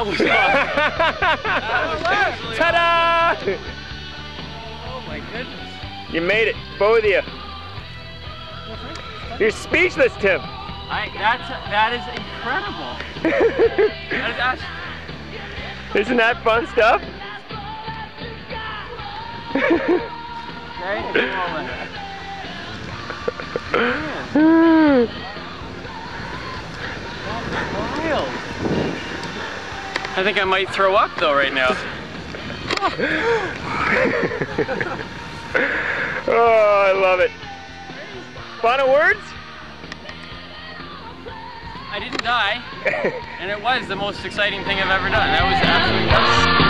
That was awesome. Ta-da! Oh my goodness. You made it, both of you. You're speechless, Tim. That is incredible. That is actually... Isn't that fun stuff? Great moment. Wild. I think I might throw up though right now. Oh, I love it. Final words? I didn't die, and it was the most exciting thing I've ever done. That was absolutely awesome.